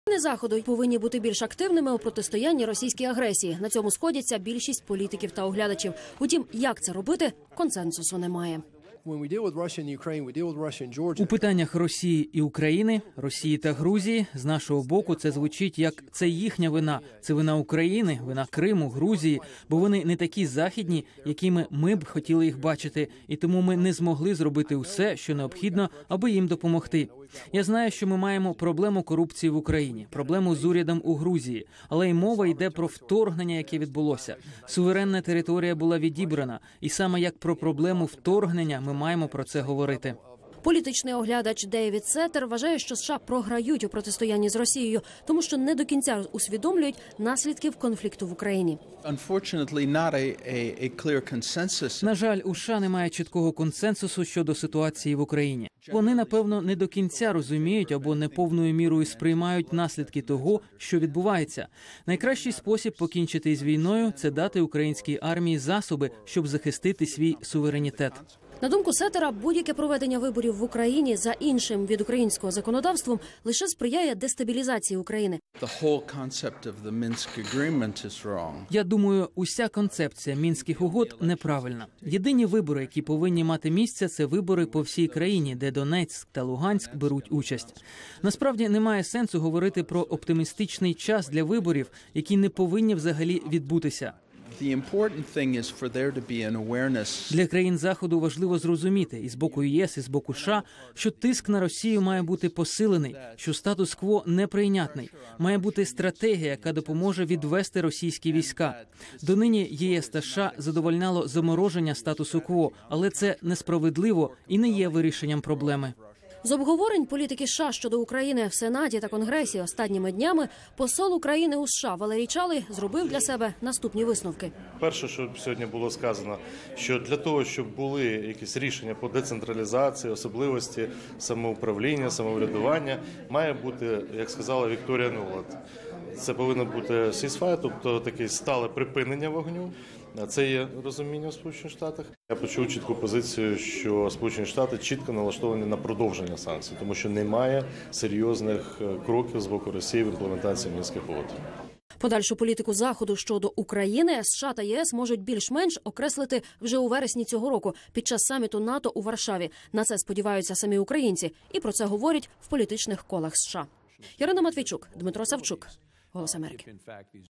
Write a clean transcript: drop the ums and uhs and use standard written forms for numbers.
Заходи повинні бути більш активними у протистоянні російській агресії. На цьому сходяться більшість політиків та оглядачів. Утім, як це робити, консенсусу немає. У питаннях Росії і України, Росії та Грузії, з нашого боку це звучить як «це їхня вина», це вина України, вина Криму, Грузії, бо вони не такі західні, якими ми б хотіли їх бачити, і тому ми не змогли зробити усе, що необхідно, аби їм допомогти. Я знаю, що ми маємо проблему корупції в Україні, проблему з урядом у Грузії, але й мова йде про вторгнення, яке відбулося. Суверенна територія була відібрана, і саме як про проблему вторгнення ми маємо про це говорити. Політичний оглядач Дейвід Сеттер вважає, що США програють у протистоянні з Росією, тому що не до кінця усвідомлюють наслідків конфлікту в Україні. На жаль, у США немає чіткого консенсусу щодо ситуації в Україні. Вони, напевно, не до кінця розуміють або не повною мірою сприймають наслідки того, що відбувається. Найкращий спосіб покінчити з війною – це дати українській армії засоби, щоб захистити свій суверенітет. На думку Сеттера, будь-яке проведення виборів в Україні за іншим від українського законодавством лише сприяє дестабілізації України. Я думаю, уся концепція Мінських угод неправильна. Єдині вибори, які повинні мати місце, це вибори по всій країні, де Донецьк та Луганськ беруть участь. Насправді немає сенсу говорити про оптимістичний час для виборів, які не повинні взагалі відбутися. Для країн Заходу важливо зрозуміти і з боку ЄС, і з боку США, що тиск на Росію має бути посилений, що статус-кво неприйнятний. Має бути стратегія, яка допоможе відвести російські війська. Донині ЄС та США задовольняло замороження статусу-кво, але це несправедливо і не є вирішенням проблеми. З обговорень політики США щодо України в Сенаті та Конгресі останніми днями посол України у США Валерій Чалий зробив для себе наступні висновки. Перше, що сьогодні було сказано, що для того, щоб були якісь рішення по децентралізації, особливості самоуправління, самоврядування, має бути, як сказала Вікторія Нуланд, це повинно бути ceasefire, тобто таке стале припинення вогню. Це є розуміння в Сполучених Штатах. Я почув чітку позицію, що Сполучені Штати чітко налаштовані на продовження санкцій, тому що немає серйозних кроків з боку Росії в імплементації Мінських угод. Подальшу політику Заходу щодо України США та ЄС можуть більш-менш окреслити вже у вересні цього року під час саміту НАТО у Варшаві. На це сподіваються самі українці. І про це говорять в політичних колах США. Ярина Матвійчук, Дмитро Савчук. Голос Америки.